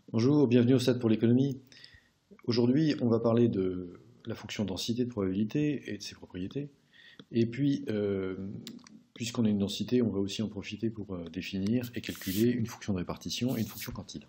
Bonjour, bienvenue au Stade pour l'économie. Aujourd'hui, on va parler de la fonction densité de probabilité et de ses propriétés. Et puis, puisqu'on a une densité, on va aussi en profiter pour définir et calculer une fonction de répartition et une fonction quantile.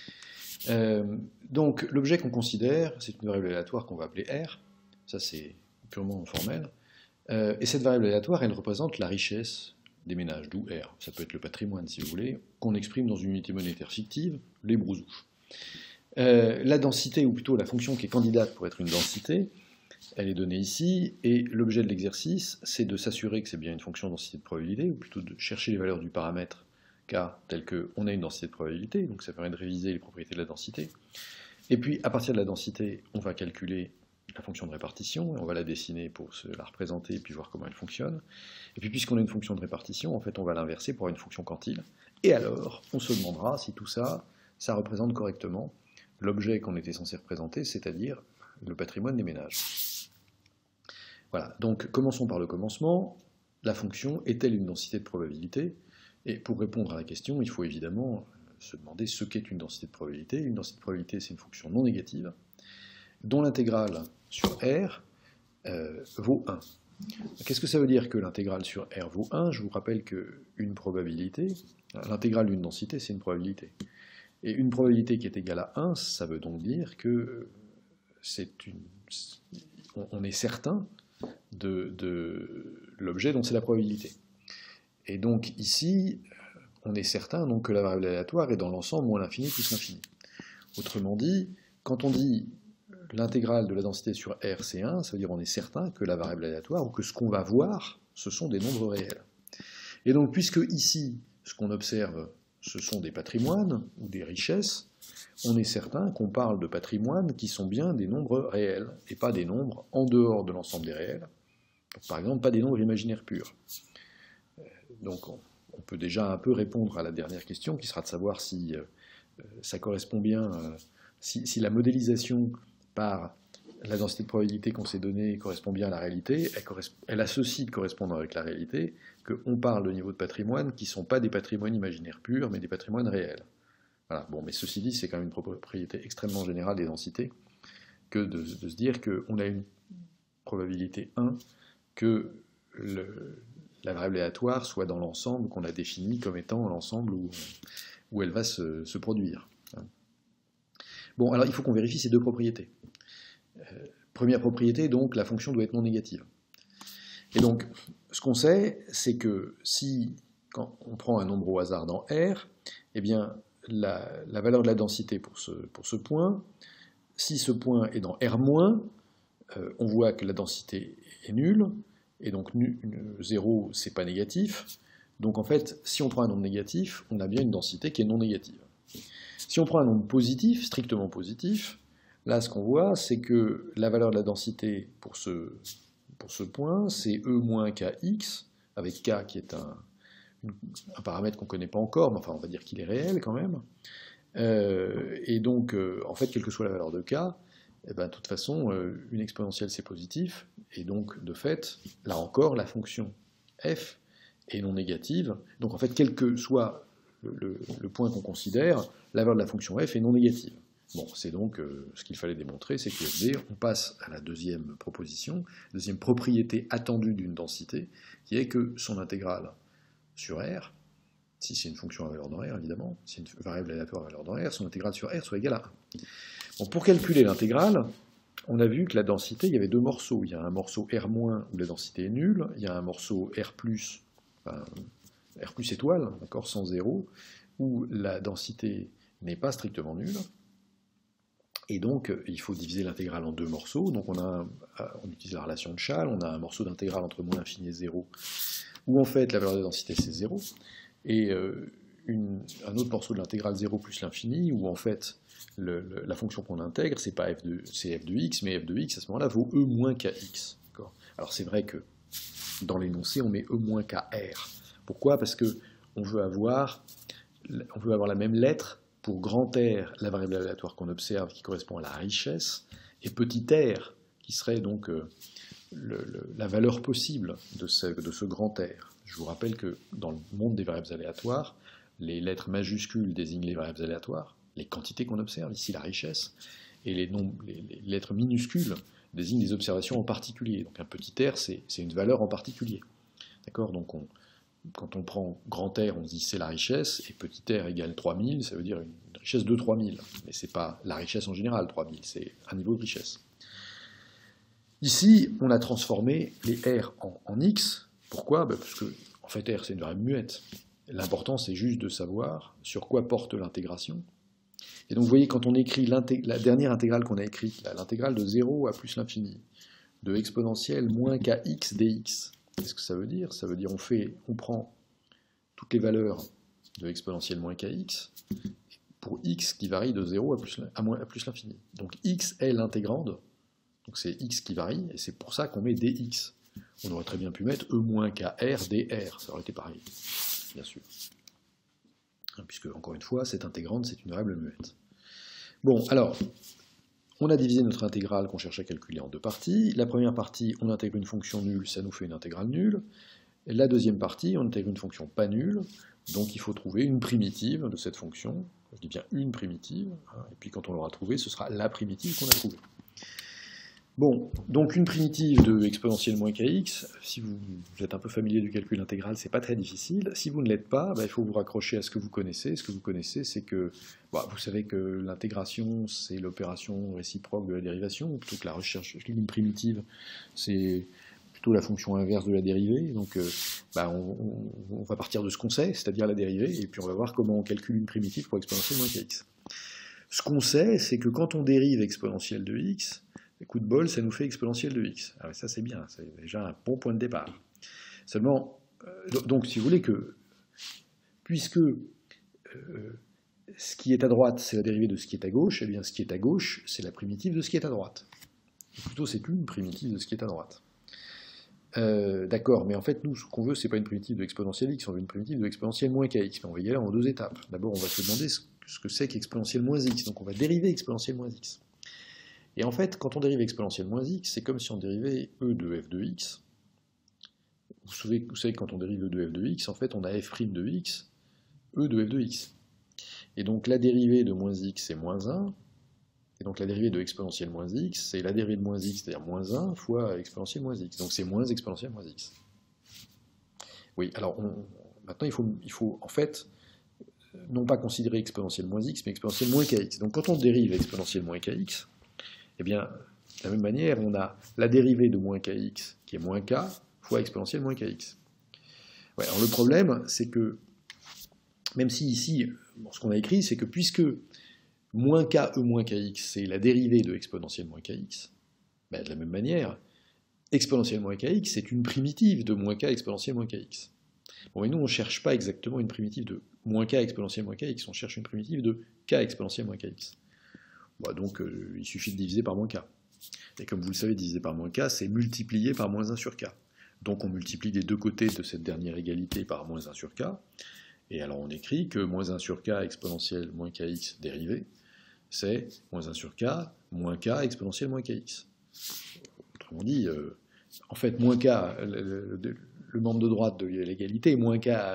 Donc, l'objet qu'on considère, c'est une variable aléatoire qu'on va appeler R. Ça, c'est purement formel. Et cette variable aléatoire, elle représente la richesse des ménages, d'où R. Ça peut être le patrimoine, si vous voulez, qu'on exprime dans une unité monétaire fictive, les brousouches. La densité, ou plutôt la fonction qui est candidate pour être une densité, elle est donnée ici, et l'objet de l'exercice, c'est de s'assurer que c'est bien une fonction de densité de probabilité, ou plutôt de chercher les valeurs du paramètre K tel qu'on a une densité de probabilité, donc ça permet de réviser les propriétés de la densité. Et puis, à partir de la densité, on va calculer la fonction de répartition, et on va la dessiner pour se la représenter, et puis voir comment elle fonctionne. Et puis, puisqu'on a une fonction de répartition, en fait, on va l'inverser pour avoir une fonction quantile. Et alors, on se demandera si tout ça, ça représente correctement l'objet qu'on était censé représenter, c'est-à-dire le patrimoine des ménages. Voilà, donc commençons par le commencement. La fonction est-elle une densité de probabilité? Et pour répondre à la question, il faut évidemment se demander ce qu'est une densité de probabilité. Une densité de probabilité, c'est une fonction non négative, dont l'intégrale sur R vaut 1. Qu'est-ce que ça veut dire que l'intégrale sur R vaut 1? Je vous rappelle qu'une probabilité, l'intégrale d'une densité, c'est une probabilité. Et une probabilité qui est égale à 1, ça veut donc dire que on est certain de l'objet dont c'est la probabilité. Et donc ici, on est certain donc, que la variable aléatoire est dans l'ensemble moins l'infini plus l'infini. Autrement dit, quand on dit l'intégrale de la densité sur R c'est 1, ça veut dire qu'on est certain que la variable aléatoire, ou que ce qu'on va voir, ce sont des nombres réels. Et donc puisque ici, ce qu'on observe, ce sont des patrimoines ou des richesses, on est certain qu'on parle de patrimoines qui sont bien des nombres réels, et pas des nombres en dehors de l'ensemble des réels. Donc, par exemple, pas des nombres imaginaires purs. Donc on peut déjà un peu répondre à la dernière question, qui sera de savoir si ça correspond bien, si la modélisation par la densité de probabilité qu'on s'est donnée correspond bien à la réalité, elle a ceci de correspondre avec la réalité, qu'on parle de niveaux de patrimoine qui ne sont pas des patrimoines imaginaires purs, mais des patrimoines réels. Voilà. Bon, mais ceci dit, c'est quand même une propriété extrêmement générale des densités que de se dire qu'on a une probabilité 1 que la variable aléatoire soit dans l'ensemble qu'on a défini comme étant l'ensemble où elle va se produire. Bon, alors il faut qu'on vérifie ces deux propriétés. Première propriété, donc, la fonction doit être non négative. Et donc, ce qu'on sait, c'est que si, quand on prend un nombre au hasard dans R, eh bien, la valeur de la densité pour ce point, si ce point est dans R-, on voit que la densité est nulle, et donc 0, c'est pas négatif. Donc en fait, si on prend un nombre négatif, on a bien une densité qui est non négative. Si on prend un nombre positif, strictement positif, là, ce qu'on voit, c'est que la valeur de la densité pour ce point, c'est E moins Kx, avec K qui est un paramètre qu'on ne connaît pas encore, mais enfin, on va dire qu'il est réel quand même. Et donc, en fait, quelle que soit la valeur de K, eh ben, de toute façon, une exponentielle, c'est positif, et donc, de fait, là encore, la fonction f est non négative. Donc, en fait, quel que soit le point qu'on considère, la valeur de la fonction f est non négative. Bon, c'est donc ce qu'il fallait démontrer, c'est que on passe à la deuxième proposition, deuxième propriété attendue d'une densité, qui est que son intégrale sur R, si c'est une fonction à valeur dans R, évidemment, si c'est une variable aléatoire à valeur dans R, son intégrale sur R soit égale à 1. Bon, pour calculer l'intégrale, on a vu que la densité, il y avait deux morceaux. Il y a un morceau R- où la densité est nulle, il y a un morceau R+, enfin, R+ étoile, d'accord, sans zéro, où la densité n'est pas strictement nulle. Et donc, il faut diviser l'intégrale en deux morceaux. Donc, on utilise la relation de Chasles, on a un morceau d'intégrale entre moins l'infini et 0, où en fait la valeur de densité c'est 0, et un autre morceau de l'intégrale 0 plus l'infini, où en fait la fonction qu'on intègre, c'est pas f de x, mais f de x à ce moment-là vaut e moins kx. Alors c'est vrai que dans l'énoncé, on met e moins kr. Pourquoi? Parce qu'on veut avoir la même lettre pour grand R, la variable aléatoire qu'on observe, qui correspond à la richesse, et petit r, qui serait donc la valeur possible de ce grand R. Je vous rappelle que dans le monde des variables aléatoires, les lettres majuscules désignent les variables aléatoires, les quantités qu'on observe, ici la richesse, et les lettres minuscules désignent des observations en particulier. Donc un petit r, c'est une valeur en particulier. D'accord? Donc quand on prend grand R, on se dit c'est la richesse, et petit r égale 3000, ça veut dire une richesse de 3000. Mais ce n'est pas la richesse en général, 3000, c'est un niveau de richesse. Ici, on a transformé les R en X. Pourquoi? Parce que, en fait, R, c'est une variable muette. L'important, c'est juste de savoir sur quoi porte l'intégration. Et donc, vous voyez, quand on écrit la dernière intégrale qu'on a écrite, l'intégrale de 0 à plus l'infini, de exponentielle moins kx dx, qu'est-ce que ça veut dire? Ça veut dire on prend toutes les valeurs de exponentielle moins kx pour x qui varie de 0 à plus l'infini. Donc, x est l'intégrande. Donc c'est x qui varie, et c'est pour ça qu'on met dx. On aurait très bien pu mettre e moins kr dr, ça aurait été pareil, bien sûr. Puisque, encore une fois, cette intégrande, c'est une variable muette. Bon, alors, on a divisé notre intégrale qu'on cherche à calculer en deux parties. La première partie, on intègre une fonction nulle, ça nous fait une intégrale nulle. Et la deuxième partie, on intègre une fonction pas nulle, donc il faut trouver une primitive de cette fonction. Je dis bien une primitive, et puis quand on l'aura trouvée, ce sera la primitive qu'on a trouvée. Bon, donc une primitive de exponentielle moins kx, si vous êtes un peu familier du calcul intégral, c'est pas très difficile. Si vous ne l'êtes pas, il faut vous raccrocher à ce que vous connaissez. Ce que vous connaissez, c'est que vous savez que l'intégration, c'est l'opération réciproque de la dérivation, plutôt que la recherche d'une primitive, c'est plutôt la fonction inverse de la dérivée. Donc on va partir de ce qu'on sait, c'est-à-dire la dérivée, et puis on va voir comment on calcule une primitive pour exponentielle moins kx. Ce qu'on sait, c'est que quand on dérive exponentielle de x, coup de bol, ça nous fait exponentielle de x. Alors ça c'est bien, c'est déjà un bon point de départ. Seulement, donc si vous voulez que, puisque ce qui est à droite c'est la dérivée de ce qui est à gauche, eh bien ce qui est à gauche c'est la primitive de ce qui est à droite. Ou plutôt c'est une primitive de ce qui est à droite. D'accord, mais en fait nous ce qu'on veut c'est pas une primitive de exponentielle x, on veut une primitive de exponentielle moins kx. Mais on va y aller en deux étapes. D'abord on va se demander ce que c'est qu'exponentielle moins x, donc on va dériver exponentielle moins x. Et en fait, quand on dérive exponentielle moins x, c'est comme si on dérivait e de f de x. Vous savez que quand on dérive e de f de x, en fait, on a f' de x, e de f de x. Et donc la dérivée de moins x, c'est moins 1. Et donc la dérivée de exponentielle moins x, c'est la dérivée de moins x, c'est-à-dire moins 1 fois exponentielle moins x. Donc c'est moins exponentielle moins x. Oui, alors maintenant, il faut en fait non pas considérer exponentielle moins x, mais exponentielle moins kx. Donc quand on dérive exponentielle moins kx, eh bien, de la même manière, on a la dérivée de moins kx, qui est moins k, fois exponentielle moins kx. Ouais, alors le problème, c'est que, même si ici, ce qu'on a écrit, c'est que puisque moins k e moins kx, c'est la dérivée de exponentielle moins kx, de la même manière, exponentielle moins kx, c'est une primitive de moins k exponentielle moins kx. Bon, mais nous, on ne cherche pas exactement une primitive de moins k exponentielle moins kx, on cherche une primitive de k exponentielle moins kx. Donc il suffit de diviser par moins k. Et comme vous le savez, diviser par moins k, c'est multiplier par moins 1 sur k. Donc on multiplie des deux côtés de cette dernière égalité par moins 1 sur k. Et alors on écrit que moins 1 sur k exponentielle moins kx dérivée, c'est moins 1 sur k moins k exponentielle moins kx. Autrement dit, en fait, moins k, le membre de droite de l'égalité, moins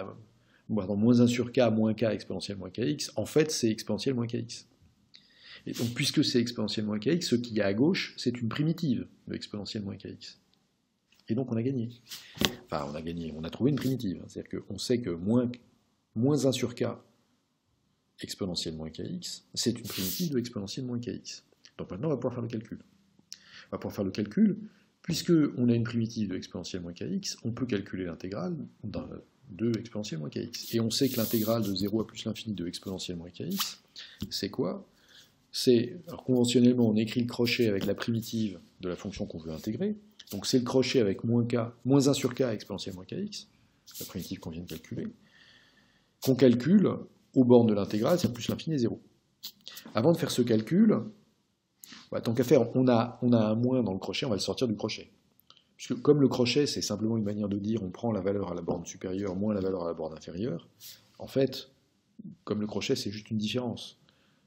1 sur k moins k exponentielle moins kx, en fait c'est exponentielle moins kx. Et donc, puisque c'est exponentielle moins kx, ce qu'il y a à gauche, c'est une primitive de exponentielle moins kx. Et donc, on a gagné. Enfin, on a trouvé une primitive. C'est-à-dire qu'on sait que moins 1 sur k exponentielle moins kx, c'est une primitive de exponentielle moins kx. Donc maintenant, on va pouvoir faire le calcul. On va pouvoir faire le calcul, puisqu'on a une primitive de exponentielle moins kx, on peut calculer l'intégrale de exponentielle moins kx. Et on sait que l'intégrale de 0 à plus l'infini de exponentielle moins kx, c'est quoi ? Alors conventionnellement, on écrit le crochet avec la primitive de la fonction qu'on veut intégrer. Donc c'est le crochet avec moins 1 sur k exponentielle moins kx, la primitive qu'on vient de calculer, qu'on calcule aux bornes de l'intégrale, c'est plus l'infini et 0. Avant de faire ce calcul, tant qu'à faire, on a un moins dans le crochet, on va le sortir du crochet. Puisque comme le crochet, c'est simplement une manière de dire on prend la valeur à la borne supérieure moins la valeur à la borne inférieure, en fait, comme le crochet, c'est juste une différence.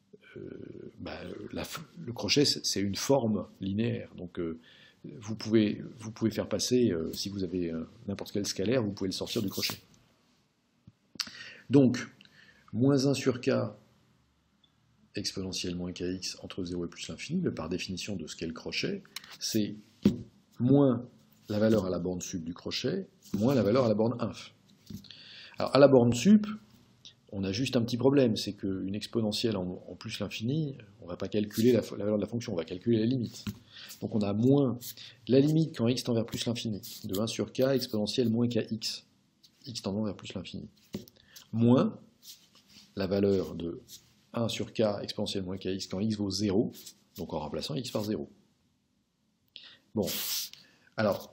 Le crochet, c'est une forme linéaire. Donc, vous pouvez faire passer, si vous avez n'importe quel scalaire, vous pouvez le sortir du crochet. Donc, moins 1 sur k exponentielle moins kx entre 0 et plus l'infini, mais par définition de ce qu'est le crochet, c'est moins la valeur à la borne sup du crochet, moins la valeur à la borne inf. Alors à la borne sup, on a juste un petit problème, c'est qu'une exponentielle en plus l'infini, on ne va pas calculer la valeur de la fonction, on va calculer la limite. Donc on a moins la limite quand x tend vers plus l'infini, de 1 sur k exponentielle moins kx, x tendant vers plus l'infini, moins la valeur de 1 sur k exponentielle moins kx quand x vaut 0, donc en remplaçant x par 0. Bon, alors,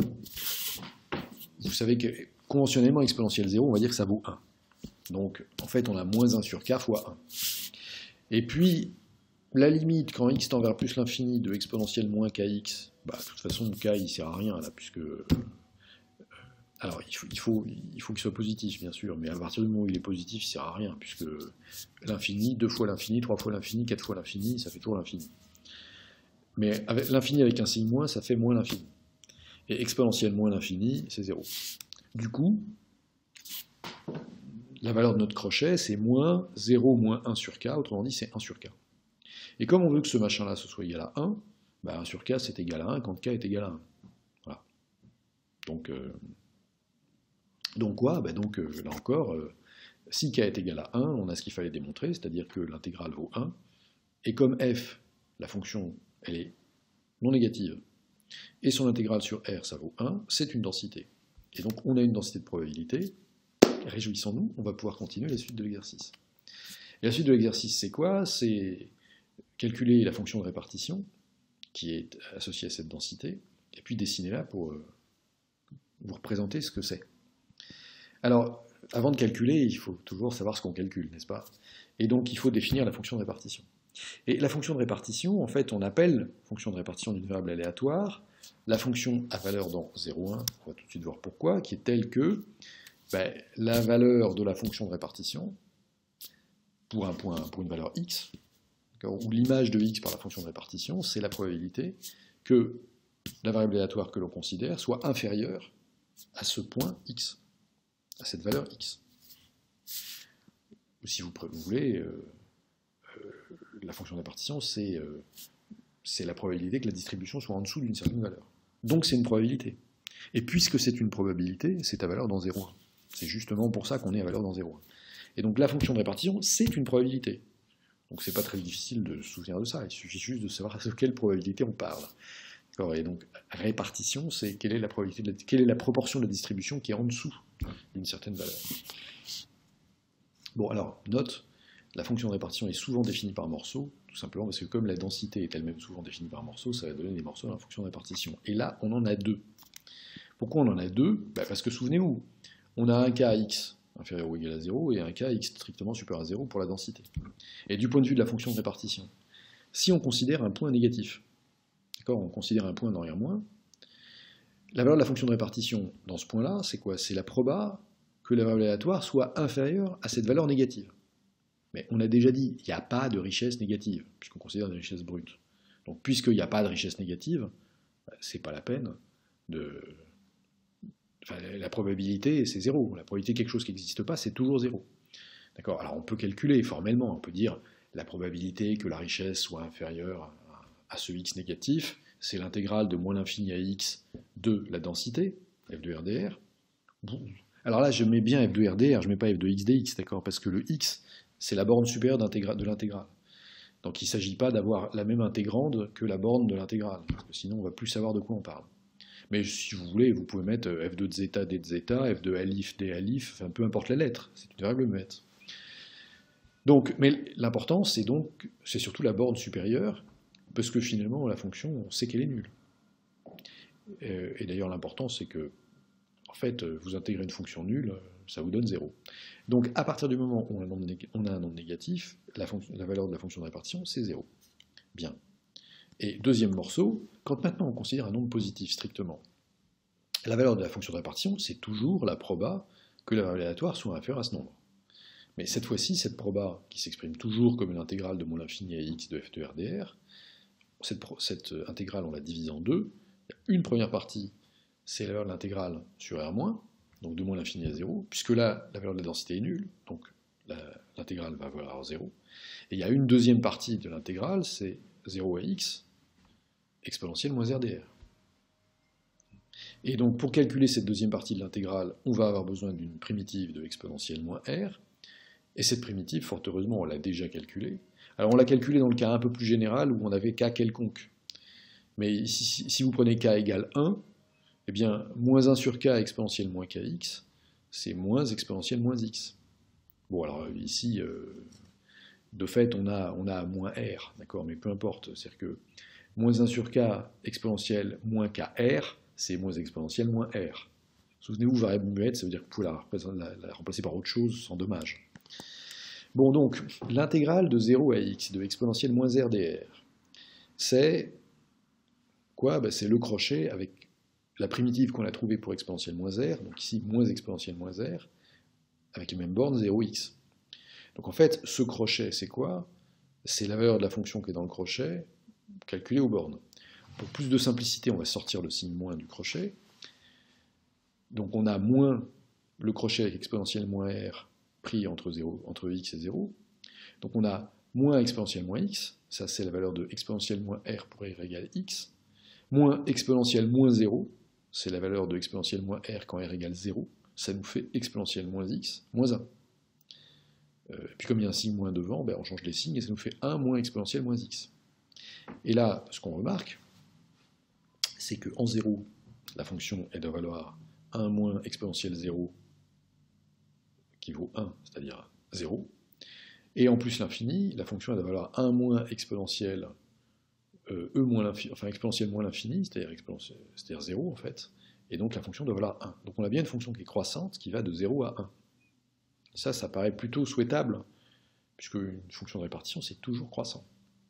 vous savez que conventionnellement exponentielle 0, on va dire que ça vaut 1. Donc, en fait, on a moins 1 sur k fois 1. Et puis, la limite, quand x tend vers plus l'infini de exponentielle moins kx, bah, de toute façon, k, il ne sert à rien, là, puisque... Alors, il faut qu'il soit positif, bien sûr, mais à partir du moment où il est positif, il ne sert à rien, puisque l'infini, 2 fois l'infini, 3 fois l'infini, 4 fois l'infini, ça fait toujours l'infini. Mais l'infini avec un signe moins, ça fait moins l'infini. Et exponentielle moins l'infini, c'est 0. Du coup, la valeur de notre crochet, c'est moins 0 moins 1 sur k, autrement dit, c'est 1 sur k. Et comme on veut que ce machin-là, ce soit égal à 1, bah 1 sur k, c'est égal à 1 quand k est égal à 1. Voilà. Donc quoi bah donc, là encore, si k est égal à 1, on a ce qu'il fallait démontrer, c'est-à-dire que l'intégrale vaut 1, et comme f, la fonction, elle est non négative, et son intégrale sur R, ça vaut 1, c'est une densité. Et donc on a une densité de probabilité, réjouissons-nous, on va pouvoir continuer la suite de l'exercice. Et la suite de l'exercice, c'est quoi? C'est calculer la fonction de répartition, qui est associée à cette densité, et puis dessiner-la pour vous représenter ce que c'est. Alors, avant de calculer, il faut toujours savoir ce qu'on calcule, n'est-ce pas? Et donc il faut définir la fonction de répartition. Et la fonction de répartition, en fait, on appelle fonction de répartition d'une variable aléatoire la fonction à valeur dans 0,1, on va tout de suite voir pourquoi, qui est telle que la valeur de la fonction de répartition pour une valeur x, ou l'image de x par la fonction de répartition, c'est la probabilité que la variable aléatoire que l'on considère soit inférieure à ce point x, à cette valeur x. Ou si vous voulez, la fonction de répartition, c'est la probabilité que la distribution soit en dessous d'une certaine valeur. Donc c'est une probabilité. Et puisque c'est une probabilité, c'est à valeur dans 0,1. C'est justement pour ça qu'on est à valeur dans 0,1. Et donc la fonction de répartition, c'est une probabilité. Donc c'est pas très difficile de se souvenir de ça, il suffit juste de savoir de quelle probabilité on parle. Et donc répartition, c'est quelle est la probabilité quelle est la proportion de la distribution qui est en dessous d'une certaine valeur. Bon alors, note, la fonction de répartition est souvent définie par morceaux, tout simplement parce que comme la densité est elle-même souvent définie par morceaux, ça va donner des morceaux dans la fonction de répartition. Et là, on en a deux. Pourquoi on en a deux? Parce que souvenez-vous, on a un cas x inférieur ou égal à 0 et un cas x strictement supérieur à 0 pour la densité. Et du point de vue de la fonction de répartition, si on considère un point négatif, d'accord, on considère un point dans R-, la valeur de la fonction de répartition dans ce point-là, c'est quoi? C'est la proba que la variable aléatoire soit inférieure à cette valeur négative. Mais on a déjà dit, il n'y a pas de richesse négative, puisqu'on considère des richesses brutes. Donc puisqu'il n'y a pas de richesse négative, c'est pas la peine de... Enfin, la probabilité, c'est 0. La probabilité de quelque chose qui n'existe pas, c'est toujours 0. D'accord? Alors on peut calculer formellement, on peut dire la probabilité que la richesse soit inférieure à ce x négatif, c'est l'intégrale de moins l'infini à x de la densité, f de RdR. Alors là, je mets bien f de RdR, je ne mets pas f de x dx, d'accord? Parce que le x, c'est la borne supérieure de l'intégrale. Donc il ne s'agit pas d'avoir la même intégrande que la borne de l'intégrale, parce que sinon on ne va plus savoir de quoi on parle. Mais si vous voulez, vous pouvez mettre f de zeta d de zeta, f de alif d alif, enfin peu importe la lettre, c'est une variable muette. Donc, mais l'important, c'est surtout la borne supérieure, parce que finalement, la fonction, on sait qu'elle est nulle. Et d'ailleurs, l'important, c'est que, en fait, vous intégrez une fonction nulle, ça vous donne 0. Donc, à partir du moment où on a un nombre négatif, la valeur de la fonction de répartition, c'est 0. Bien. Et deuxième morceau, quand maintenant on considère un nombre positif strictement, la valeur de la fonction de répartition, c'est toujours la proba que la variable aléatoire soit inférieure à ce nombre. Mais cette fois-ci, cette proba, qui s'exprime toujours comme une intégrale de moins l'infini à x de f de RdR, cette intégrale, on la divise en deux. Une première partie, c'est la valeur de l'intégrale sur R-, donc de moins l'infini à 0, puisque là, la valeur de la densité est nulle, donc l'intégrale va valoir 0. Et il y a une deuxième partie de l'intégrale, c'est 0 à x exponentielle moins RdR. Et donc pour calculer cette deuxième partie de l'intégrale, on va avoir besoin d'une primitive de exponentielle moins r. Et cette primitive, fort heureusement, on l'a déjà calculée. Alors on l'a calculée dans le cas un peu plus général où on avait k quelconque. Mais si vous prenez k égale 1, eh bien, moins 1 sur k exponentielle moins kx, c'est moins exponentielle moins x. Bon, alors ici, de fait, on a moins r, d'accord, mais peu importe. C'est-à-dire que moins 1 sur k exponentielle moins kr, c'est moins exponentielle moins r. Souvenez-vous, variable muette, ça veut dire que vous pouvez la remplacer par autre chose sans dommage. Bon, donc, l'intégrale de 0 à x de exponentielle moins r dr, c'est quoi? Ben, c'est le crochet avec la primitive qu'on a trouvée pour exponentielle moins r, donc ici, moins exponentielle moins r, avec les mêmes bornes 0x. Donc en fait, ce crochet, c'est quoi? C'est la valeur de la fonction qui est dans le crochet, calculée aux bornes. Pour plus de simplicité, on va sortir le signe moins du crochet. Donc on a moins le crochet avec exponentielle moins r pris entre x et 0. Donc on a moins exponentielle moins x, ça c'est la valeur de exponentielle moins r pour r égale x, moins exponentielle moins 0, c'est la valeur de exponentielle moins r quand r égale 0, ça nous fait exponentielle moins x, moins 1. Et puis comme il y a un signe moins devant, ben on change les signes et ça nous fait 1 moins exponentielle moins x. Et là, ce qu'on remarque, c'est qu'en 0, la fonction elle doit valoir 1 moins exponentielle 0 qui vaut 1, c'est-à-dire 0. Et en plus l'infini, la fonction elle doit valoir 1 moins exponentielle exponentielle moins l'infini, c'est-à-dire 0 en fait. Et donc la fonction doit valoir 1. Donc on a bien une fonction qui est croissante, qui va de 0 à 1. Et ça paraît plutôt souhaitable, puisque une fonction de répartition, c'est toujours croissant.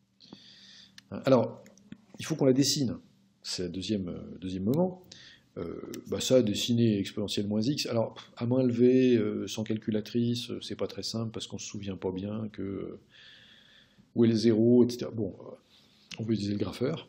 Alors, il faut qu'on la dessine. C'est le deuxième moment. Ça, dessiner exponentielle moins x, alors, à main levée, sans calculatrice, c'est pas très simple, parce qu'on se souvient pas bien que où est le 0, etc. Bon, on peut utiliser le grapheur.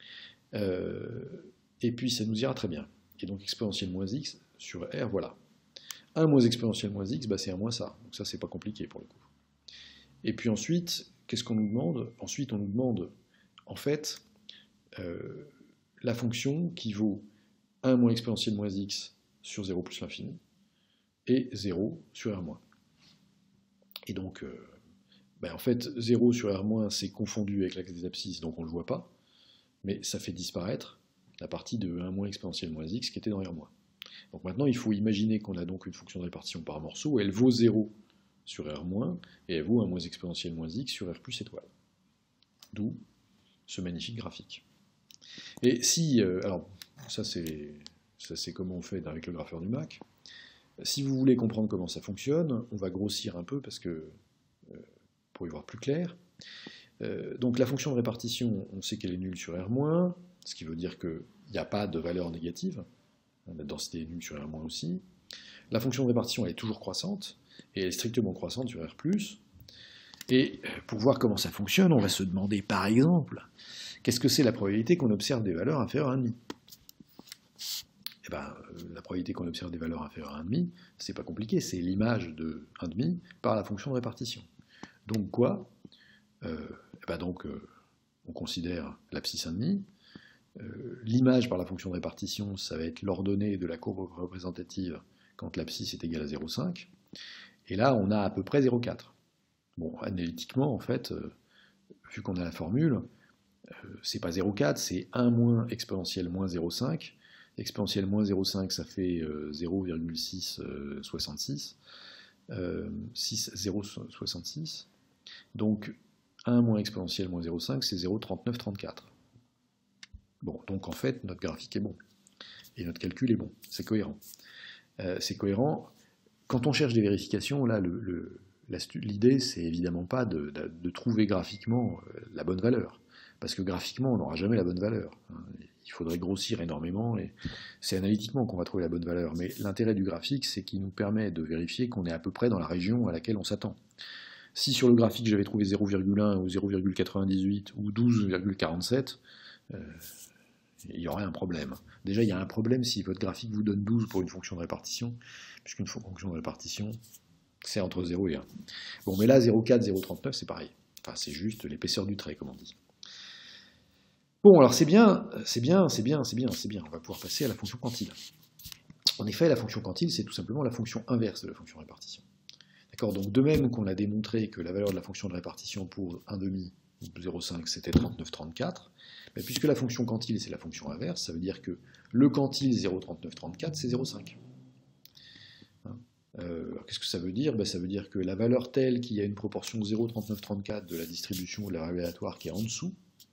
Et puis, ça nous ira très bien. Et donc, exponentielle moins x sur r, voilà. 1 moins exponentielle moins x, c'est 1 moins ça. Donc ça, c'est pas compliqué pour le coup. Et puis ensuite, qu'est-ce qu'on nous demande? Ensuite, on nous demande, en fait, la fonction qui vaut 1 moins exponentielle moins x sur 0 plus l'infini, et 0 sur r-. Et donc, en fait, 0 sur r-, c'est confondu avec l'axe des abscisses, donc on ne le voit pas, mais ça fait disparaître la partie de 1 moins exponentielle moins x qui était dans r-. Donc maintenant, il faut imaginer qu'on a donc une fonction de répartition par morceau, elle vaut 0 sur r-, et elle vaut 1 moins exponentielle moins x sur r plus étoile. D'où ce magnifique graphique. Et si, alors, ça c'est comment on fait avec le grapheur du Mac. Si vous voulez comprendre comment ça fonctionne, on va grossir un peu parce que pour y voir plus clair. Donc la fonction de répartition, on sait qu'elle est nulle sur r-, ce qui veut dire qu'il n'y a pas de valeur négative. La densité est nulle sur r- aussi. La fonction de répartition elle est toujours croissante, et elle est strictement croissante sur r+. Et pour voir comment ça fonctionne, on va se demander par exemple, qu'est-ce que c'est la probabilité qu'on observe des valeurs inférieures à 1,5? Eh bien, la probabilité qu'on observe des valeurs inférieures à 1,5, c'est pas compliqué, c'est l'image de 1,5 par la fonction de répartition. Donc quoi? On considère l'abscisse 1,5. L'image par la fonction de répartition, ça va être l'ordonnée de la courbe représentative quand l'abscisse est égale à 0,5. Et là, on a à peu près 0,4. Bon, analytiquement, en fait, vu qu'on a la formule, c'est pas 0,4, c'est 1 moins exponentielle moins 0,5. Exponentielle moins 0,5, ça fait 0,666. 0,66. Donc, 1 moins exponentielle moins 0,5, c'est 0,3934. Bon, donc en fait, notre graphique est bon. Et notre calcul est bon. C'est cohérent. C'est cohérent. Quand on cherche des vérifications, là, l'idée, c'est évidemment pas de trouver graphiquement la bonne valeur. Parce que graphiquement, on n'aura jamais la bonne valeur. Il faudrait grossir énormément, et c'est analytiquement qu'on va trouver la bonne valeur. Mais l'intérêt du graphique, c'est qu'il nous permet de vérifier qu'on est à peu près dans la région à laquelle on s'attend. Si sur le graphique, j'avais trouvé 0,1 ou 0,98 ou 12,47, il y aurait un problème. Déjà, il y a un problème si votre graphique vous donne 12 pour une fonction de répartition, puisqu'une fonction de répartition, C'est entre 0 et 1. Bon, mais là, 0,4, 0,39, c'est pareil. Enfin, c'est juste l'épaisseur du trait, comme on dit. Bon, alors c'est bien. On va pouvoir passer à la fonction quantile. En effet, la fonction quantile, c'est tout simplement la fonction inverse de la fonction de répartition. D'accord. Donc, de même qu'on a démontré que la valeur de la fonction de répartition pour 1,5, 0,5, c'était 39,34, mais puisque la fonction quantile, c'est la fonction inverse, ça veut dire que le quantile 0,3934, c'est 0,5. Qu'est-ce que ça veut dire? Ça veut dire que la valeur telle qu'il y a une proportion 0,3934 de la distribution de la variable aléatoire qui est en dessous,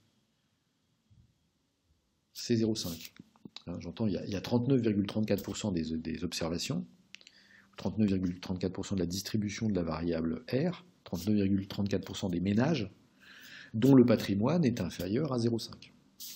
c'est 0,5. J'entends, il y a 39,34% des observations, 39,34% de la distribution de la variable R, 39,34% des ménages, dont le patrimoine est inférieur à 0,5.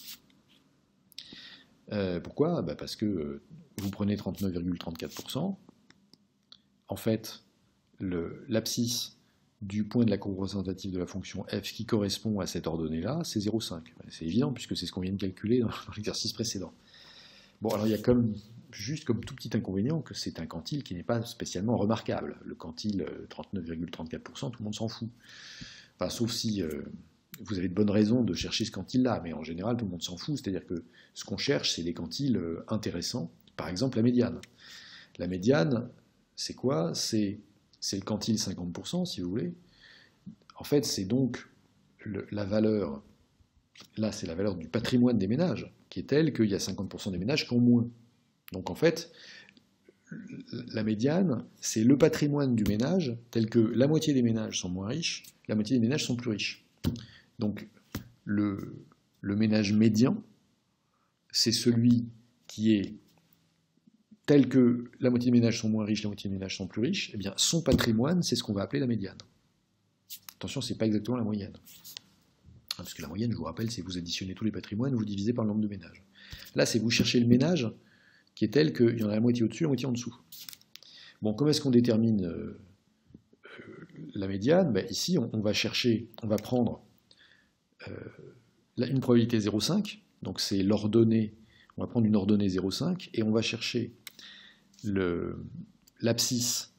Pourquoi? Parce que vous prenez 39,34%, en fait, l'abscisse du point de la courbe représentative de la fonction f qui correspond à cette ordonnée-là, c'est 0,5. C'est évident, puisque c'est ce qu'on vient de calculer dans l'exercice précédent. Bon, alors il y a juste comme tout petit inconvénient que c'est un quantile qui n'est pas spécialement remarquable. Le quantile 39,34%, tout le monde s'en fout. Enfin, sauf si vous avez de bonnes raisons de chercher ce quantile-là, mais en général, tout le monde s'en fout. C'est-à-dire que ce qu'on cherche, c'est des quantiles intéressants. Par exemple, la médiane. La médiane, c'est quoi? C'est le quantile 50%, si vous voulez. En fait, c'est donc la valeur, là, c'est la valeur du patrimoine des ménages, qui est telle qu'il y a 50% des ménages qui ont moins. Donc en fait, la médiane, c'est le patrimoine du ménage, tel que la moitié des ménages sont moins riches, la moitié des ménages sont plus riches. Donc le ménage médian, c'est celui qui est tel que la moitié des ménages sont moins riches, la moitié des ménages sont plus riches, eh bien son patrimoine, c'est ce qu'on va appeler la médiane. Attention, ce n'est pas exactement la moyenne. Parce que la moyenne, je vous rappelle, c'est vous additionnez tous les patrimoines, vous divisez par le nombre de ménages. Là, c'est vous cherchez le ménage qui est tel qu'il y en a la moitié au-dessus, la moitié en dessous. Bon, comment est-ce qu'on détermine la médiane? Ici, on va prendre une probabilité 0,5, donc c'est l'ordonnée, on va prendre une ordonnée 0,5, et on va chercher l'abscisse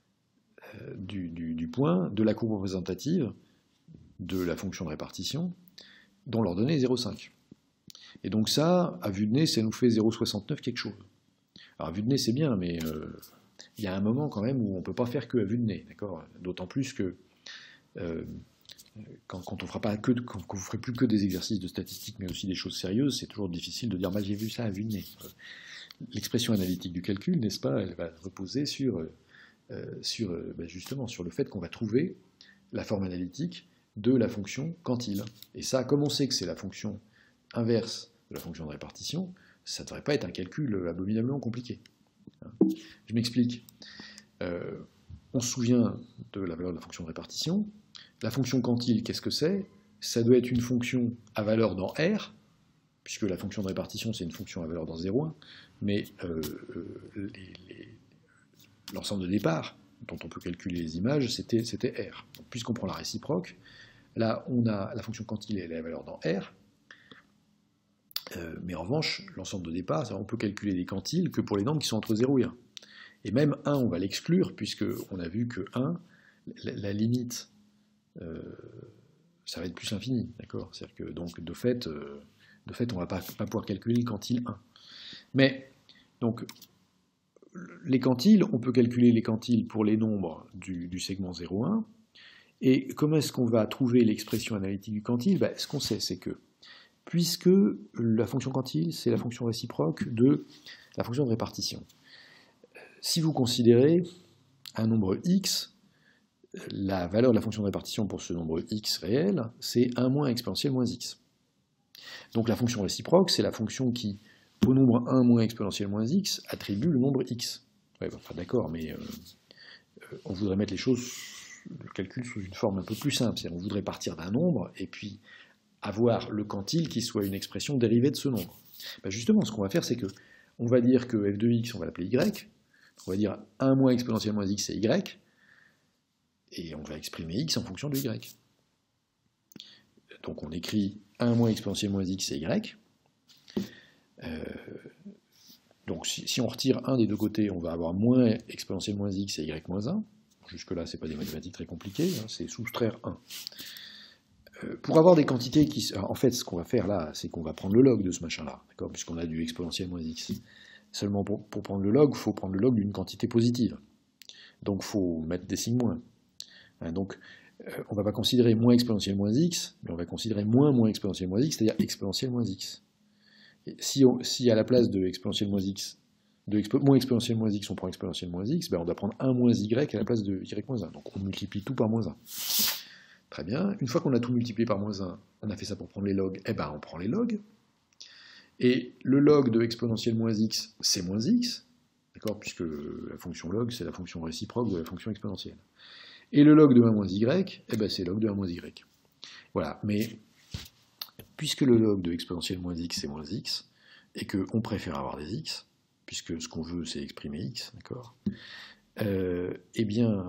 du point de la courbe représentative de la fonction de répartition, dont l'ordonnée est 0,5. Et donc ça, à vue de nez, ça nous fait 0,69 quelque chose. Alors à vue de nez, c'est bien, mais il y a un moment quand même où on ne peut pas faire que à vue de nez, d'accord? D'autant plus que quand on fera pas que, quand vous ne ferez plus que des exercices de statistique, mais aussi des choses sérieuses, c'est toujours difficile de dire j'ai vu ça à vue de nez. L'expression analytique du calcul, n'est-ce pas, elle va reposer justement sur le fait qu'on va trouver la forme analytique de la fonction quantile. Et ça, comme on sait que c'est la fonction inverse de la fonction de répartition, ça ne devrait pas être un calcul abominablement compliqué. Je m'explique. On se souvient de la valeur de la fonction de répartition. La fonction quantile, qu'est-ce que c'est? Ça doit être une fonction à valeur dans R, puisque la fonction de répartition, c'est une fonction à valeur dans 0,1, mais l'ensemble de départ, dont on peut calculer les images, c'était R. Puisqu'on prend la réciproque, là, on a la fonction quantile, elle est à valeur dans R, mais en revanche, l'ensemble de départ, on peut calculer des quantiles que pour les nombres qui sont entre 0 et 1. Et même 1, on va l'exclure, puisqu'on a vu que 1, la limite, ça va être plus l'infini, d'accord? C'est-à-dire que, donc, de fait, on ne va pas pouvoir calculer le quantile 1. Mais, donc, les quantiles, on peut calculer les quantiles pour les nombres du segment 0,1. Et comment est-ce qu'on va trouver l'expression analytique du quantile? Ce qu'on sait, c'est que, puisque la fonction quantile, c'est la fonction réciproque de la fonction de répartition. Si vous considérez un nombre x, la valeur de la fonction de répartition pour ce nombre x réel, c'est 1 moins exponentielle moins x. Donc la fonction réciproque, c'est la fonction qui, au nombre 1 moins exponentielle moins x, attribue le nombre x. Ouais, enfin d'accord, mais on voudrait mettre les choses, le calcul sous une forme un peu plus simple. C'est-à-dire on voudrait partir d'un nombre et puis avoir le quantile qui soit une expression dérivée de ce nombre. Justement, ce qu'on va faire, c'est que on va dire que f de x, on va l'appeler y. On va dire 1 moins exponentielle moins x, c'est y. Et on va exprimer x en fonction de y. Donc on écrit 1 moins exponentielle moins x, c'est y. Donc si on retire 1 des deux côtés, on va avoir moins exponentielle moins x et y moins 1. Jusque-là, ce n'est pas des mathématiques très compliquées, hein, c'est soustraire 1. Pour avoir des quantités qui... Alors, en fait, ce qu'on va faire là, c'est qu'on va prendre le log de ce machin-là, d'accord, puisqu'on a du exponentiel moins x. Seulement, pour prendre le log, il faut prendre le log d'une quantité positive. Donc, il faut mettre des signes moins. Hein, donc, on ne va pas considérer moins exponentiel moins x, mais on va considérer moins exponentiel moins x, c'est-à-dire exponentiel moins x. Et si à la place de exponentiel moins x, moins exponentiel moins x, on prend exponentiel moins x, ben on doit prendre 1 moins y à la place de y moins 1. Donc on multiplie tout par moins 1. Très bien. Une fois qu'on a tout multiplié par moins 1, on a fait ça pour prendre les logs, eh ben on prend les logs. Et le log de exponentiel moins x, c'est moins x, d'accord, puisque la fonction log, c'est la fonction réciproque de la fonction exponentielle. Et le log de 1 moins y, eh ben c'est log de 1 moins y. Voilà, mais puisque le log de exponentiel moins x, c'est moins x, et qu'on préfère avoir des x, puisque ce qu'on veut, c'est exprimer x, d'accord, eh bien,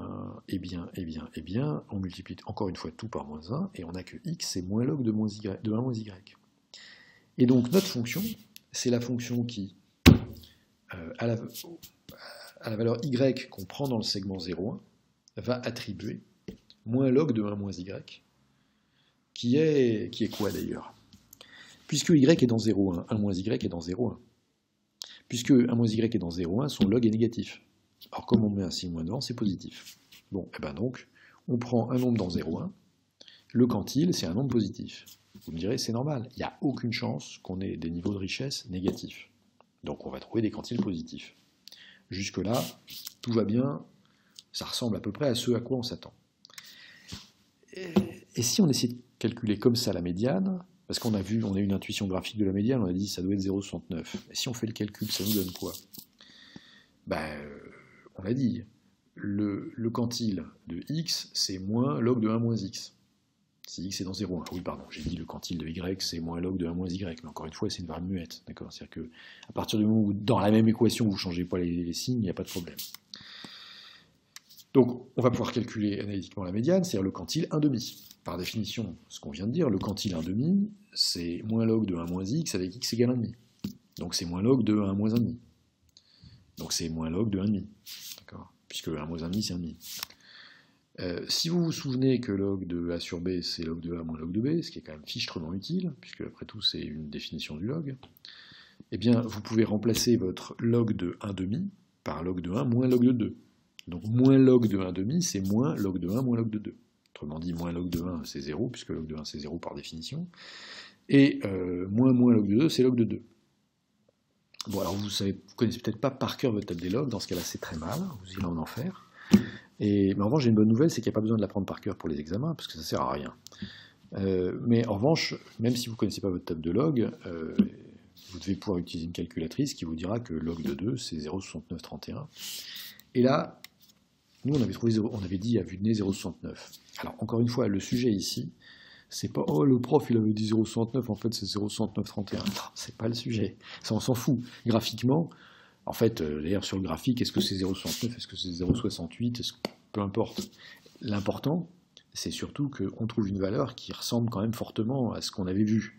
on multiplie encore une fois tout par moins 1, et on a que x, c'est moins log de 1 moins y. Et donc, notre fonction, c'est la fonction qui, à la valeur y qu'on prend dans le segment 0,1, va attribuer moins log de 1 moins y, qui est quoi d'ailleurs? Puisque y est dans 0,1, 1 moins y est dans 0,1. Puisque 1 moins y est dans 0,1, son log est négatif. Alors comme on met un signe moins devant, c'est positif. Bon, et ben donc, on prend un nombre dans 0,1, le quantile, c'est un nombre positif. Vous me direz, c'est normal, il n'y a aucune chance qu'on ait des niveaux de richesse négatifs. Donc on va trouver des quantiles positifs. Jusque-là, tout va bien, ça ressemble à peu près à ce à quoi on s'attend. Et si on essaie de calculer comme ça la médiane, parce qu'on a vu, on a eu une intuition graphique de la médiane, on a dit ça doit être 0,69. Et si on fait le calcul, ça nous donne quoi? Ben, on l'a dit, le quantile de x, c'est moins log de 1 moins x. Si x est dans 0,1. Oui, pardon, j'ai dit le quantile de y, c'est moins log de 1 moins y. Mais encore une fois, c'est une variable muette. D'accord, c'est-à-dire que à partir du moment où, dans la même équation, vous ne changez pas les signes, il n'y a pas de problème. Donc, on va pouvoir calculer analytiquement la médiane, c'est-à-dire le quantile 1,5. Par définition, ce qu'on vient de dire, le quantile 1,5, c'est moins log de 1 moins x avec x égale 1,5. Donc c'est moins log de 1 moins 1,5. Donc c'est moins log de 1,5. D'accord, puisque 1 moins 1,5, c'est 1,5. Si vous vous souvenez que log de a sur b, c'est log de a moins log de b, ce qui est quand même fichtrement utile, puisque après tout, c'est une définition du log, eh bien, vous pouvez remplacer votre log de 1,5 par log de 1 moins log de 2. Donc moins log de 1,5, c'est moins log de 1 moins log de 2. Autrement dit, moins log de 1, c'est 0, puisque log de 1, c'est 0 par définition. Et moins log de 2, c'est log de 2. Bon, alors vous connaissez peut-être pas par cœur votre table des logs, dans ce cas-là, c'est très mal, vous irez en enfer. Mais en revanche, j'ai une bonne nouvelle, c'est qu'il n'y a pas besoin de l'apprendre par cœur pour les examens, parce que ça ne sert à rien. Mais en revanche, même si vous ne connaissez pas votre table de log, vous devez pouvoir utiliser une calculatrice qui vous dira que log de 2, c'est 0,6931. Et là, nous, on avait dit à vue de nez 0,69. Alors, encore une fois, le sujet ici, c'est pas « Oh, le prof, il avait dit 0,69, en fait, c'est 0,6931. » Non, c'est pas le sujet. Ça, on s'en fout. Graphiquement, en fait, d'ailleurs, sur le graphique, est-ce que c'est 0,69, est-ce que c'est 0,68, peu importe. L'important, c'est surtout qu'on trouve une valeur qui ressemble quand même fortement à ce qu'on avait vu.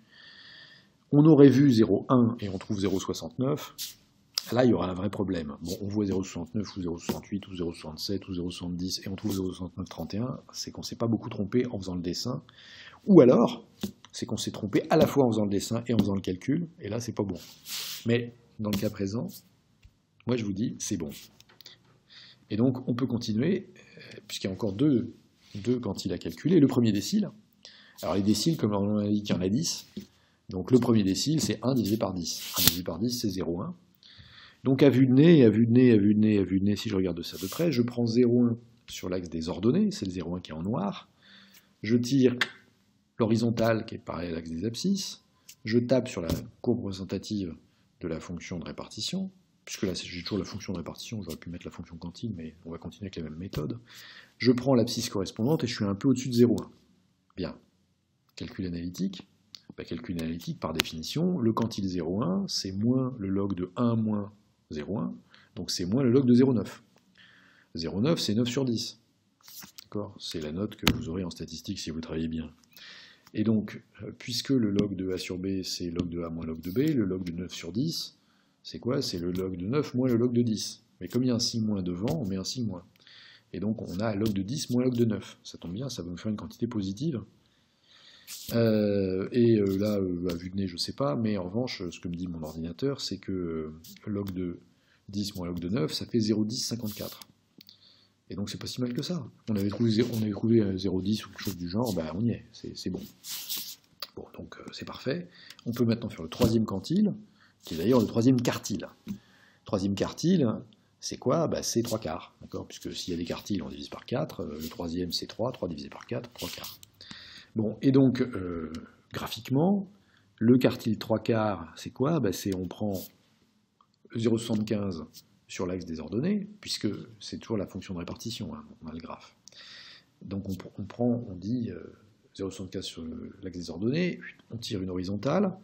On aurait vu 0,1 et on trouve 0,69. Là, il y aura un vrai problème. Bon, on voit 0,69 ou 0,68 ou 0,67 ou 0,70 et on trouve 0,6931, c'est qu'on ne s'est pas beaucoup trompé en faisant le dessin. Ou alors, c'est qu'on s'est trompé à la fois en faisant le dessin et en faisant le calcul, et là, c'est pas bon. Mais dans le cas présent, moi je vous dis, c'est bon. Et donc, on peut continuer, puisqu'il y a encore deux quantiles à calculer. Le premier décile, alors les déciles, comme on a dit qu'il y en a 10, donc le premier décile, c'est 1 divisé par 10. 1 divisé par 10, c'est 0,1. Donc à vue de nez, si je regarde ça de près, je prends 0,1 sur l'axe des ordonnées, c'est le 0,1 qui est en noir, je tire l'horizontale qui est pareil à l'axe des abscisses, je tape sur la courbe représentative de la fonction de répartition, puisque là j'ai toujours la fonction de répartition, j'aurais pu mettre la fonction quantile, mais on va continuer avec la même méthode. Je prends l'abscisse correspondante et je suis un peu au-dessus de 0,1. Bien, calcul analytique. Calcul analytique, par définition, le quantile 0,1, c'est moins le log de 1 moins 0,1, donc c'est moins le log de 0,9. 0,9, c'est 9 sur 10. D'accord ? C'est la note que vous aurez en statistique si vous travaillez bien. Et donc, puisque le log de a sur b, c'est log de a moins log de b, le log de 9 sur 10, c'est quoi? C'est le log de 9 moins le log de 10. Mais comme il y a un signe moins devant, on met un signe moins. Et donc on a log de 10 moins log de 9. Ça tombe bien, ça va me faire une quantité positive. Là, à vue de nez, je ne sais pas, mais en revanche, ce que me dit mon ordinateur, c'est que log de 10 moins log de 9, ça fait 0,1054. Et donc c'est pas si mal que ça. On avait trouvé 0,10 ou quelque chose du genre, ben on y est, c'est bon. Bon, donc c'est parfait. On peut maintenant faire le troisième quantile, qui est d'ailleurs le troisième quartile. Troisième quartile, c'est quoi? Ben, c'est 3 quarts, d'accord? Puisque s'il y a des quartiles, on divise par 4. Le troisième, c'est 3. 3 divisé par 4, 3 quarts. Bon, et donc, graphiquement, le quartile 3 quarts, c'est quoi? Ben, on prend 0,75 sur l'axe des ordonnées, puisque c'est toujours la fonction de répartition, hein, on a le graphe. Donc on dit 0,75 sur l'axe des ordonnées, on tire une horizontale,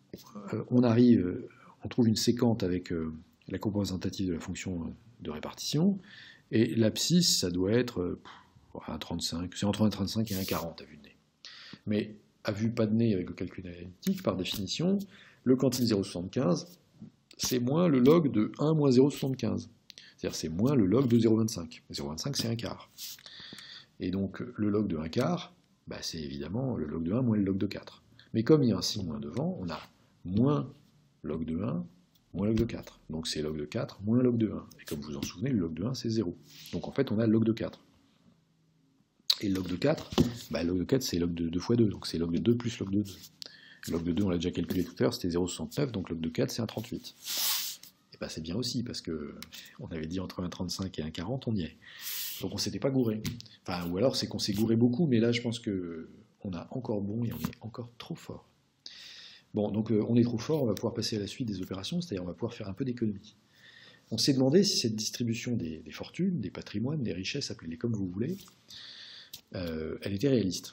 on trouve une séquente avec la courbe représentative de la fonction de répartition, et l'abscisse, ça doit être 1,35, c'est entre 1,35 et 1,40 à vue de nez. Mais à vue pas de nez avec le calcul analytique, par définition, le quantile 0,75, c'est moins le log de 1 moins 0,75. C'est-à-dire c'est moins le log de 0,25. 0,25, c'est un quart. Et donc le log de 1 quart, bah, c'est évidemment le log de 1 moins le log de 4. Mais comme il y a un signe moins devant, on a moins log de 1 moins log de 4. Donc c'est log de 4 moins log de 1. Et comme vous vous en souvenez, le log de 1, c'est 0. Donc en fait, on a le log de 4. Et le log de 4, bah, le log de 4, c'est log de 2 fois 2. Donc c'est log de 2 plus log de 2. Le log de 2, on l'a déjà calculé tout à l'heure, c'était 0,69, donc log de 4, c'est 1,38. Et bah c'est bien aussi, parce qu'on avait dit entre 1,35 et 1,40, on y est. Donc on s'était pas gouré. Enfin, ou alors c'est qu'on s'est gouré beaucoup, mais là je pense qu'on a encore bon et on est encore trop fort. Bon, donc on est trop fort, on va pouvoir passer à la suite des opérations, c'est-à-dire on va pouvoir faire un peu d'économie. On s'est demandé si cette distribution des fortunes, des patrimoines, des richesses, appelez-les comme vous voulez, elle était réaliste.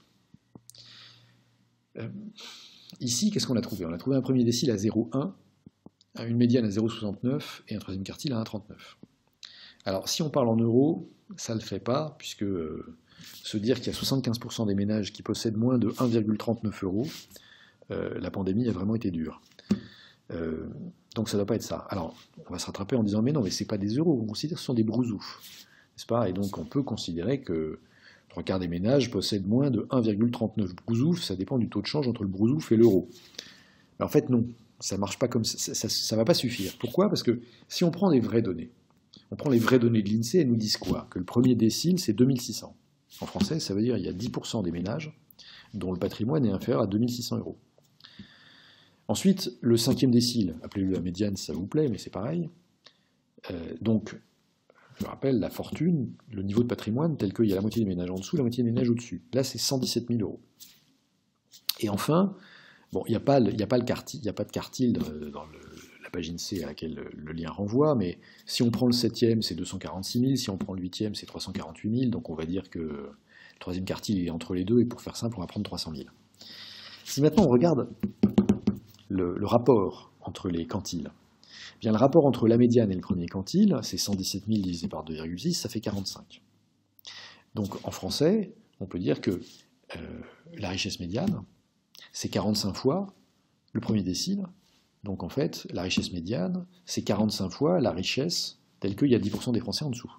Ici, qu'est-ce qu'on a trouvé? On a trouvé un premier décile à 0,1, une médiane à 0,69 et un troisième quartile à 1,39. Alors, si on parle en euros, ça ne le fait pas, puisque se dire qu'il y a 75% des ménages qui possèdent moins de 1,39 euros, la pandémie a vraiment été dure. Donc ça ne doit pas être ça. Alors, on va se rattraper en disant, mais non, mais ce n'est pas des euros, on considère que ce sont des brousoufs, n'est-ce pas? Et donc on peut considérer que 3 quarts des ménages possèdent moins de 1,39 brousoufs, ça dépend du taux de change entre le brousouf et l'euro. Mais en fait, non, ça ne marche pas comme ça, ça ne va pas suffire. Pourquoi? Parce que si on prend les vraies données, on prend les vraies données de l'INSEE, elles nous disent quoi? Que le premier décile, c'est 2600. En français, ça veut dire qu'il y a 10% des ménages dont le patrimoine est inférieur à 2600 euros. Ensuite, le cinquième décile, appelez-le la médiane si ça vous plaît, mais c'est pareil. Donc, je rappelle, la fortune, le niveau de patrimoine, tel qu'il y a la moitié des ménages en dessous, la moitié des ménages au-dessus. Là, c'est 117 000 euros. Et enfin, bon, il n'y a pas de quartile dans la page INSEE à laquelle le lien renvoie, mais si on prend le 7e, c'est 246 000, si on prend le 8e, c'est 348 000, donc on va dire que le troisième quartile est entre les deux, et pour faire simple, on va prendre 300 000. Si maintenant on regarde le rapport entre les quantiles, eh bien, le rapport entre la médiane et le premier quantile, c'est 117 000 divisé par 2,6, ça fait 45. Donc en français, on peut dire que la richesse médiane, c'est 45 fois le premier décile. Donc en fait, la richesse médiane, c'est 45 fois la richesse telle qu'il y a 10% des Français en dessous.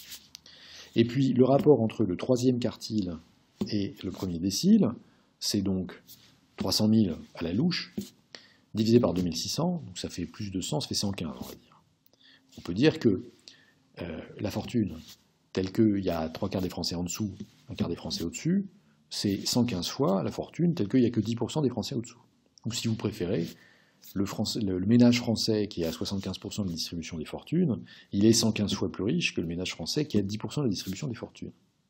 Et puis le rapport entre le troisième quartile et le premier décile, c'est donc 300 000 à la louche, divisé par 2600, donc ça fait plus de 100, ça fait 115, on va dire. On peut dire que la fortune, telle qu'il y a 3 quarts des Français en dessous, 1 quart des Français au-dessus, c'est 115 fois la fortune, telle qu'il n'y a que 10% des Français au-dessous. Ou si vous préférez, le ménage français qui est à 75% de la distribution des fortunes, il est 115 fois plus riche que le ménage français qui est à 10% de la distribution des fortunes.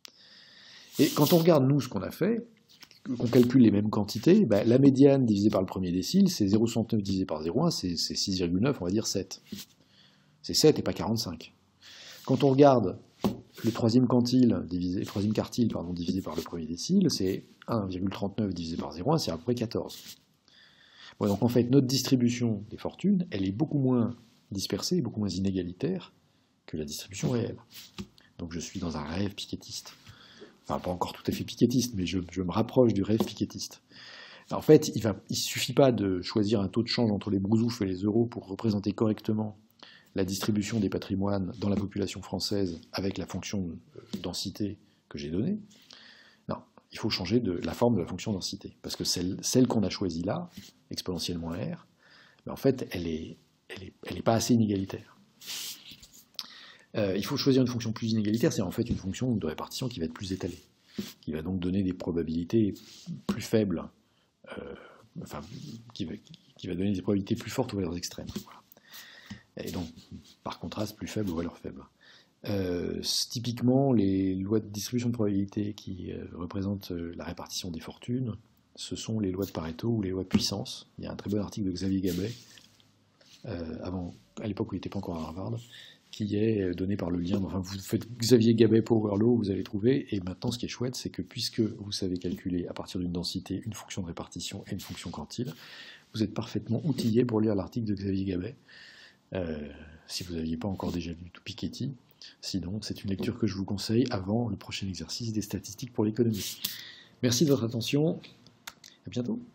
Et quand on regarde, nous, ce qu'on a fait, qu'on calcule les mêmes quantités, bah, la médiane divisée par le premier décile, c'est 0,69 divisé par 0,1, c'est 6,9, on va dire 7. C'est 7 et pas 45. Quand on regarde le troisième quartile divisé par le premier décile, c'est 1,39 divisé par 0,1, c'est à peu près 14. Bon, donc en fait, notre distribution des fortunes, elle est beaucoup moins dispersée, beaucoup moins inégalitaire que la distribution réelle. Donc je suis dans un rêve piquettiste. Enfin, pas encore tout à fait piquettiste, mais je me rapproche du rêve piquettiste. En fait, il ne suffit pas de choisir un taux de change entre les brousoufs et les euros pour représenter correctement la distribution des patrimoines dans la population française avec la fonction densité que j'ai donnée. Non, il faut changer la forme de la fonction densité, parce que celle qu'on a choisie là, exponentiellement R, ben en fait, elle est pas assez inégalitaire. Il faut choisir une fonction plus inégalitaire, c'est en fait une fonction de répartition qui va être plus étalée, qui va donc donner des probabilités plus faibles, enfin, qui va donner des probabilités plus fortes aux valeurs extrêmes. Voilà. Et donc, par contraste, plus faibles aux valeurs faibles. Typiquement, les lois de distribution de probabilité qui représentent la répartition des fortunes, ce sont les lois de Pareto ou les lois de puissance. Il y a un très bon article de Xavier Gabet, à l'époque où il n'était pas encore à Harvard, qui est donné par le lien. Enfin, vous faites Xavier Gabet Power Law, vous allez trouver. Et maintenant, ce qui est chouette, c'est que puisque vous savez calculer à partir d'une densité une fonction de répartition et une fonction quantile, vous êtes parfaitement outillé pour lire l'article de Xavier Gabet, si vous n'aviez pas encore déjà lu tout Piketty. Sinon, c'est une lecture que je vous conseille avant le prochain exercice des statistiques pour l'économie. Merci de votre attention. À bientôt.